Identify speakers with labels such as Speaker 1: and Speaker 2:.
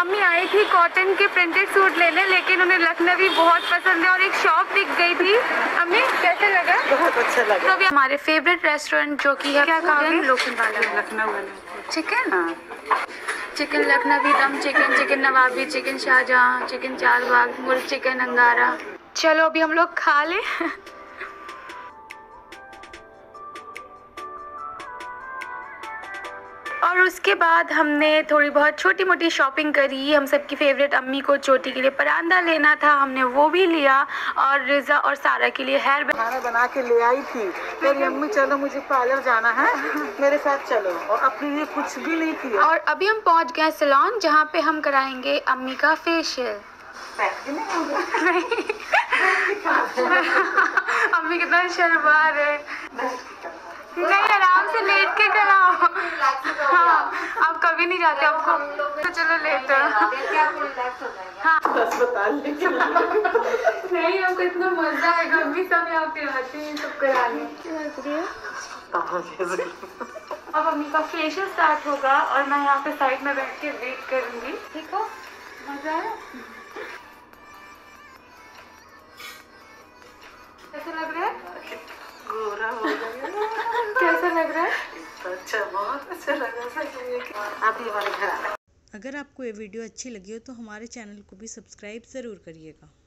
Speaker 1: अम्मी आई थी कॉटन के प्रिंटेड सूट लेने, लेकिन उन्हें लखनवी बहुत पसंद है और एक शॉप दिख गई थी। अम्मी कैसे लगा?
Speaker 2: बहुत अच्छा लगा।
Speaker 1: तो अभी हमारे फेवरेट रेस्टोरेंट जो कि है क्या कहोगे? लोकन वाला,
Speaker 2: लखनऊ वाला
Speaker 1: चिकन।
Speaker 2: हाँ।
Speaker 1: Chicken Lakhnavi dum chicken, chicken Nawabi, chicken Shahjahan, chicken Charbagh, murgh chicken अंगारा। चलो अभी हम लोग खा लें। और उसके बाद हमने थोड़ी बहुत छोटी मोटी शॉपिंग करी। हम सबकी फेवरेट अम्मी को चोटी के लिए परांदा लेना था, हमने वो भी लिया। और रिजा और सारा के लिए हेयर बैंड
Speaker 2: खाना बना के ले आई थी मेरी अम्मी, चलो मुझे पार्लर जाना है, मेरे साथ चलो, और अपने लिए कुछ भी नहीं किया।
Speaker 1: और अभी हम पहुंच गए सैलून जहां पे हम कराएंगे अम्मी का फेशियल। अम्मी कितना शर्मा रहे। नहीं, आराम से लेट के कराओ। हाँ, आप कभी नहीं जाते आपको, तो चलो लेट। हाँ नहीं, आपको इतना मजा आएगा। अम्मी सब यहाँ पे आते हैं सब कराने। अब अम्मी का फेशियल स्टार्ट होगा और मैं यहाँ पे साइड में बैठ के वेट करूंगी। ठीक हो? मजा आया? कैसा लग रहा है?
Speaker 2: गोरा हो गया।
Speaker 1: कैसा लग रहा है?
Speaker 2: अच्छा, बहुत अच्छा लगा। अभी हमारे घर।
Speaker 3: अगर आपको ये वीडियो अच्छी लगी हो तो हमारे चैनल को भी सब्सक्राइब ज़रूर करिएगा।